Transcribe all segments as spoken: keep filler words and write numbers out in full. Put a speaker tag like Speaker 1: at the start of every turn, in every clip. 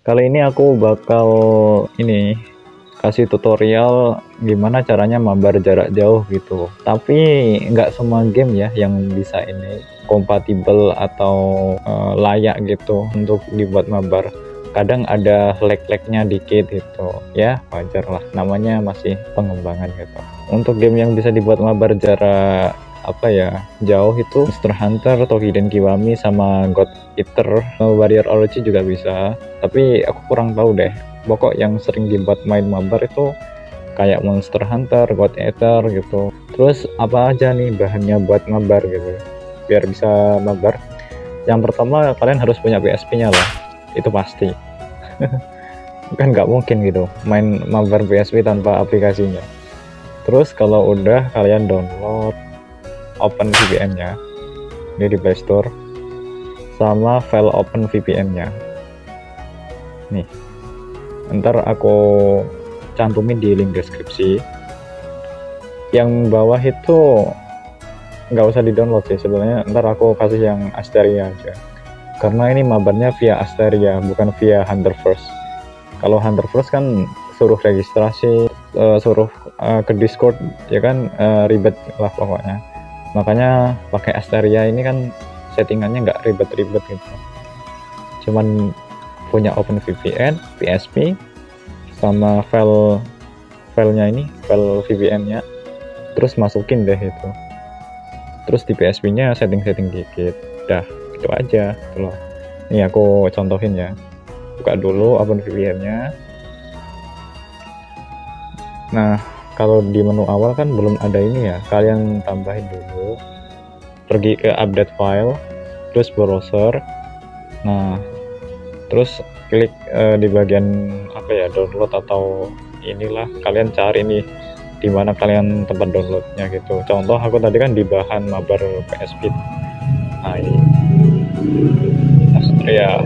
Speaker 1: Kali ini aku bakal ini kasih tutorial gimana caranya mabar jarak jauh gitu. Tapi nggak semua game ya yang bisa ini kompatibel atau uh, layak gitu untuk dibuat mabar. Kadang ada lag-lagnya dikit gitu ya, wajar lah, namanya masih pengembangan gitu. Untuk game yang bisa dibuat mabar jarak apa ya jauh itu Monster Hunter atau Hidden Kiwami sama God Eater, Warrior Orochi juga bisa, tapi aku kurang tahu deh. Pokok yang sering dibuat main mabar itu kayak Monster Hunter, God Eater gitu. Terus apa aja nih bahannya buat mabar gitu biar bisa mabar? Yang pertama, kalian harus punya P S P nya lah, itu pasti. Kan nggak mungkin gitu main mabar P S P tanpa aplikasinya. Terus kalau udah, kalian download Open V P N nya ini di Play Store, sama file Open V P N nya nih, ntar aku cantumin di link deskripsi. Yang bawah itu nggak usah di download sih sebenarnya, ntar aku kasih yang Asteria aja karena ini mabarnya via Asteria bukan via Hunterverse. Kalau Hunterverse kan suruh registrasi, uh, suruh uh, ke Discord ya kan, uh, ribet lah pokoknya. Makanya pakai Asteria ini kan settingannya nggak ribet-ribet gitu, cuman punya Open V P N, P S P, sama file filenya ini, file V P N nya, terus masukin deh itu, terus di P S P nya setting-setting dikit, dah gitu aja gitu loh. Ini aku contohin ya, buka dulu Open V P N nya. Nah, kalau di menu awal kan belum ada ini ya, kalian tambahin dulu, pergi ke update file, terus browser. Nah, terus klik uh, di bagian apa ya, download atau inilah, kalian cari nih di mana kalian tempat downloadnya gitu. Contoh aku tadi kan di bahan mabar P S P. Nah, ini Asteria.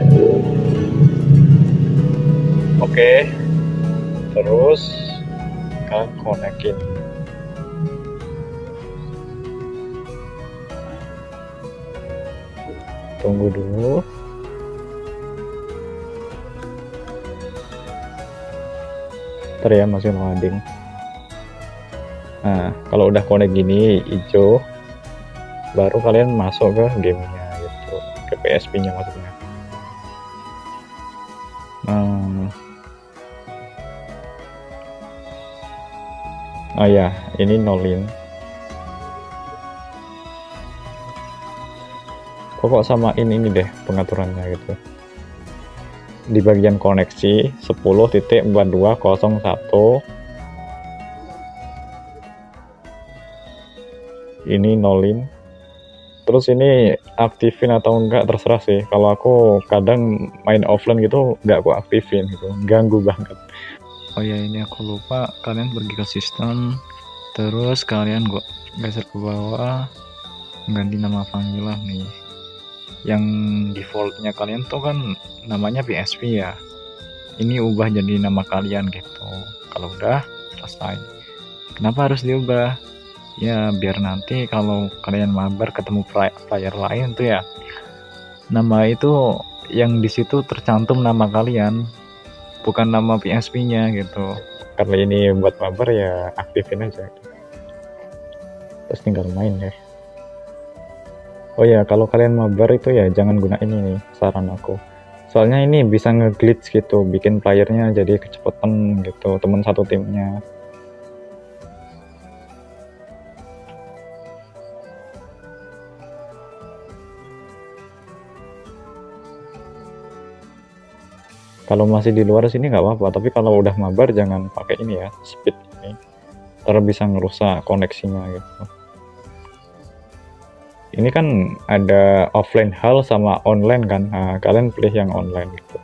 Speaker 1: Oke, terus kalian konekin. Tunggu dulu. Ntar ya, masih loading. Nah, kalau udah connect gini hijau, baru kalian masuk ke gamenya gitu, ke P S P nya maksudnya. Nah, oh ya, ini nolin. Pokok samain ini deh pengaturannya gitu. Di bagian koneksi sepuluh titik empat dua nol satu ini nolin. Terus ini aktifin atau enggak terserah sih. Kalau aku kadang main offline gitu nggak aku aktifin gitu, ganggu banget. Oh ya, ini aku lupa, kalian pergi ke sistem, terus kalian gua geser ke bawah, ganti nama panggilan nih. Yang defaultnya kalian tuh kan namanya P S P ya, ini ubah jadi nama kalian gitu. Kalau udah selesai. Kenapa harus diubah? Ya biar nanti kalau kalian mabar ketemu player lain tuh ya, nama itu yang di situ tercantum nama kalian, bukan nama P S P nya gitu. Karena ini buat mabar ya aktifin aja, terus tinggal main deh. Oh ya, kalau kalian mabar itu ya jangan gunain ini, saran aku. Soalnya ini bisa nge-glitch gitu, bikin playernya jadi kecepatan gitu, teman satu timnya. Kalau masih di luar sini nggak apa-apa, tapi kalau udah mabar jangan pakai ini ya, speed ini. Ntar bisa ngerusak koneksinya gitu. Ini kan ada offline hal sama online kan, nah, kalian pilih yang online gitu.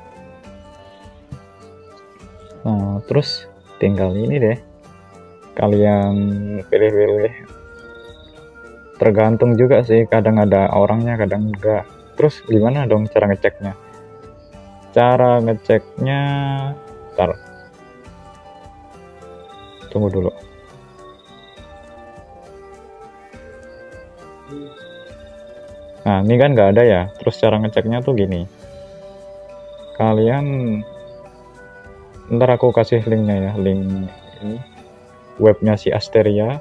Speaker 1: Nah, terus tinggal ini deh, kalian pilih-pilih. Tergantung juga sih, kadang ada orangnya, kadang enggak. Terus gimana dong cara ngeceknya? Cara ngeceknya, ntar, tunggu dulu. Nah, ini kan nggak ada ya. Terus cara ngeceknya tuh gini. Kalian Ntar aku kasih linknya ya, link ini webnya si Asteria.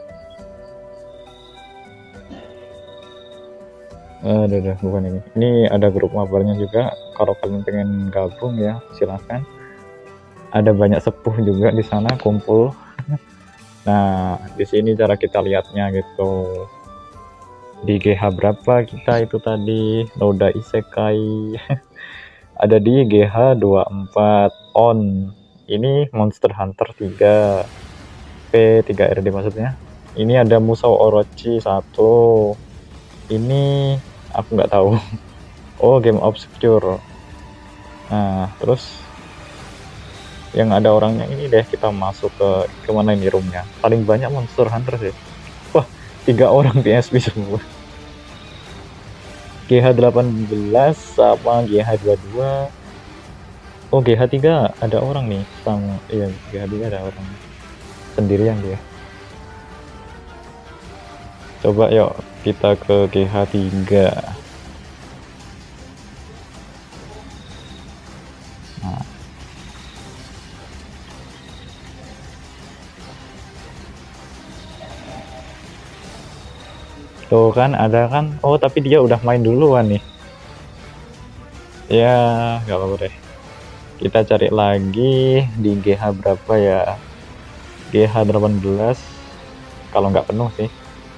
Speaker 1: Aduh, aduh, bukan ini. Ini ada grup mabarnya juga. Kalau kalian pengen gabung ya, silahkan. Ada banyak sepuh juga di sana kumpul. Nah, di sini cara kita lihatnya gitu. Di G H berapa kita itu tadi? Noda Isekai. Ada di G H dua puluh empat on. Ini Monster Hunter tiga. P tiga R D maksudnya. Ini ada Musou Orochi satu. Ini aku nggak tahu. Oh, Game Obscure. Nah, terus yang ada orangnya ini deh, kita masuk ke kemana ini roomnya. Paling banyak Monster Hunter sih. Wah, tiga orang P S P semua. G H delapan belas sama G H dua puluh dua. Oh, G H tiga ada orang nih sama, iya G H tiga ada orang sendirian dia. Coba yuk kita ke G H tiga. Nah, tuh kan ada kan. Oh, tapi dia udah main duluan nih. Ya, nggak apa-apa deh. Kita cari lagi di G H berapa ya? G H delapan belas kalau nggak penuh sih.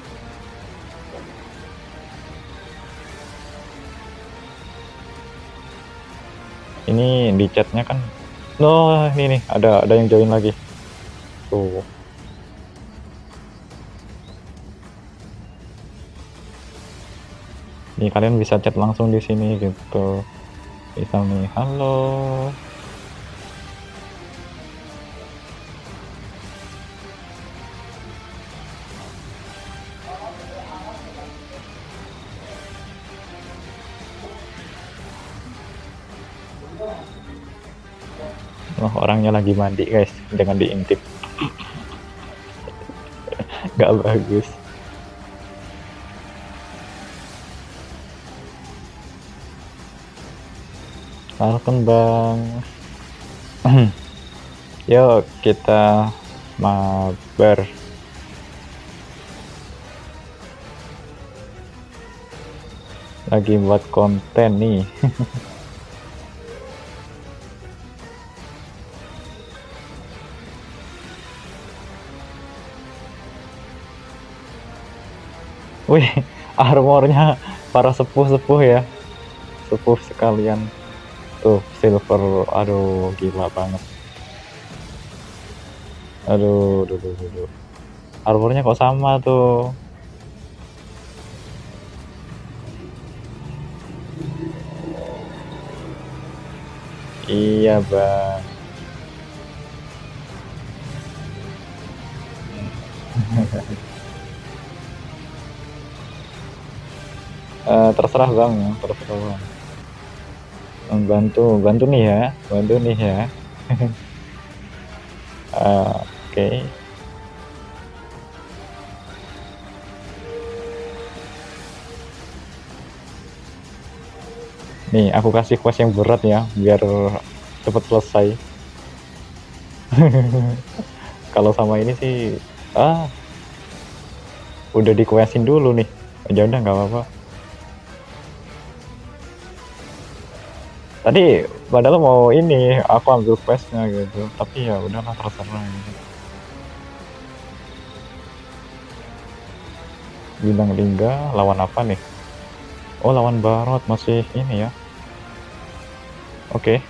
Speaker 1: Ini di chatnya kan. No, ini nih ada ada yang join lagi. Tuh. Nih kalian bisa chat langsung di sini gitu. Bisa nih, halo. Oh, orangnya lagi mandi guys, jangan diintip. Gak bagus. Falcon bang. Yuk kita mabar. Lagi buat konten nih. Wih, armornya para sepuh-sepuh ya. Sepuh sekalian. Tuh, silver. Aduh, gila banget. Aduh, aduh, aduh, aduh. Armornya kok sama tuh. Iya, bang. Uh, terserah bang, terserah bang. Bantu, bantu nih ya, bantu nih ya. uh, Oke. Okay. Nih, aku kasih quest yang berat ya, biar cepat selesai. Kalau sama ini sih, ah, udah di questin dulu nih. Ya udah nggak apa-apa. Tadi padahal mau ini aku ambil questnya gitu, tapi ya udahlah terserah gitu. Bintang tiga lawan apa nih? Oh, lawan Barot masih ini ya. Oke. Okay.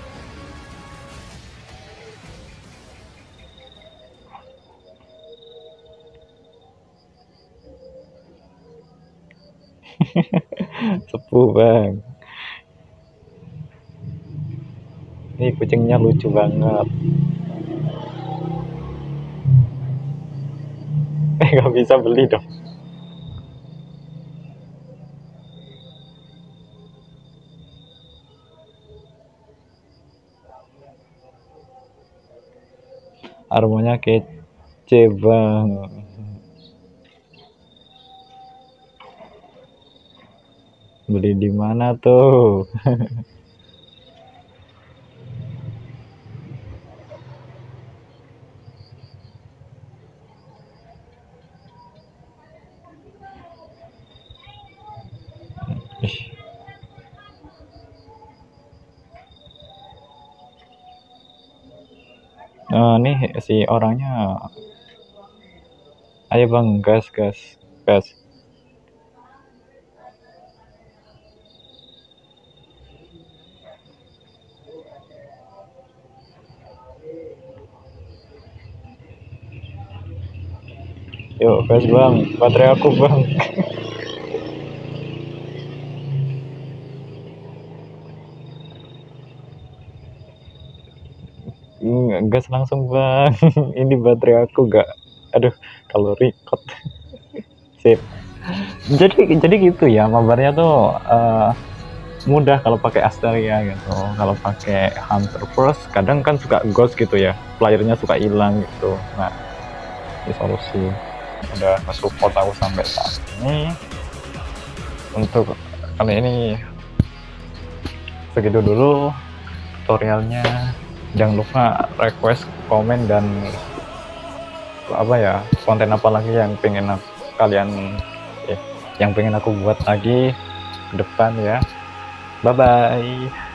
Speaker 1: Sepuh bang. Ini kucingnya lucu banget. Eh, nggak bisa beli dong. Armonya kece bang. Beli di mana tuh? Eh, nih si orangnya, ayo bang, gas gas gas. Yuk gas bang, baterai aku bang. Mm, gas langsung bang. Ini baterai aku gak, aduh, kalau record. Sip. Jadi jadi gitu ya, mabarnya tuh eh, mudah kalau pakai Asteria gitu. Kalau pakai Hunter First kadang kan suka ghost gitu ya, playernya suka hilang gitu. Nah, ini solusi udah nge-support aku sampai saat ini. Untuk kali ini segitu dulu tutorialnya. Jangan lupa request, komen, dan apa ya, konten apa lagi yang pengen aku, kalian eh, yang pengen aku buat lagi ke depan ya. Bye bye.